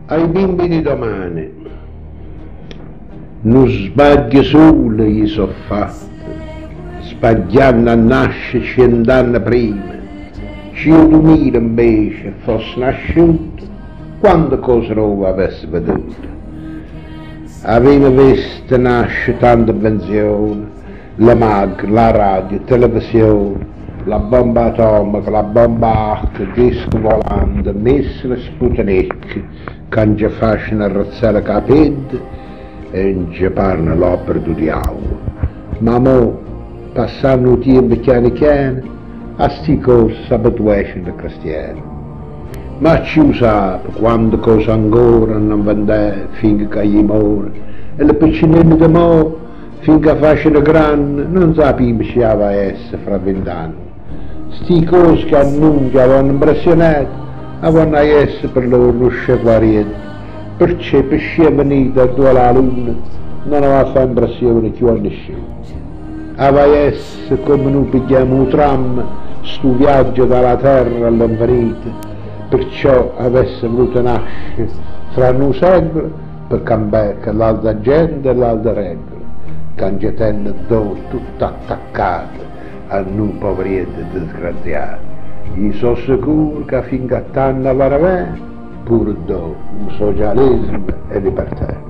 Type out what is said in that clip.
Ai bimbi di domani, non sbagli solo gli so fatto, sbagliando a nascere 100 anni prima, 100.000 invece fosse nasciuto, quante cose nuove avessi veduto. Aveva visto nascere tante invenzioni, la mag, la radio, televisione, la bomba atomica, la bomba H, il disco volante, missile Sputnik, che non ci facciano arrazzare capelli e non ci parlano l'opera di diavolo. Ma mo, passando il tempo piano piano, a sti cose si abituiscono da cristiani. Ma ci usava quando cose ancora non vendeva finché gli muore, e le piccinelle di mo, finché facciano grandi, non sappiamo se aveva essere fra 20 anni. Sti cose che a noi ci avevano impressionato, avevano essere per loro lo sceguarietto, perché per scia venita dove la luna non aveva fatto impressione più a nessuno. Aveva essere come noi pigliamo un tram, sto viaggio dalla terra all'infinito, perciò avesse voluto nascere fra noi secoli per cambiare l'altra gente e l'altra regola, che tenne tutto attaccato a noi poveretti disgraziati. Io sono sicuro che finché tanto veramente, pure do, un socialismo e libertà.